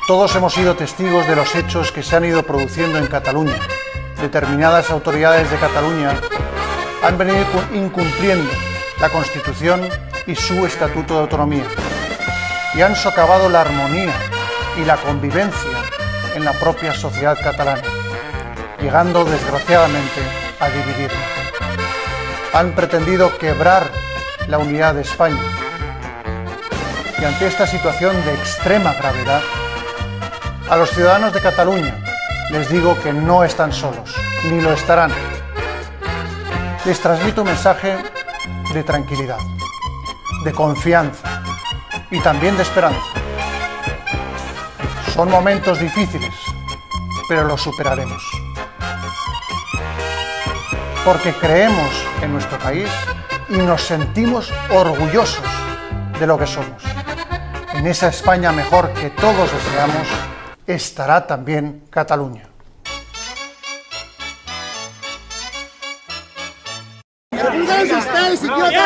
Todos hemos sido testigos de los hechos que se han ido produciendo en Cataluña. Determinadas autoridades de Cataluña han venido incumpliendo la Constitución y su Estatuto de Autonomía y han socavado la armonía y la convivencia en la propia sociedad catalana, llegando desgraciadamente a dividirla. Han pretendido quebrar la unidad de España y ante esta situación de extrema gravedad, a los ciudadanos de Cataluña les digo que no están solos, ni lo estarán. Les transmito un mensaje de tranquilidad, de confianza y también de esperanza. Son momentos difíciles, pero los superaremos. Porque creemos en nuestro país y nos sentimos orgullosos de lo que somos. En esa España mejor que todos deseamos estará también Cataluña.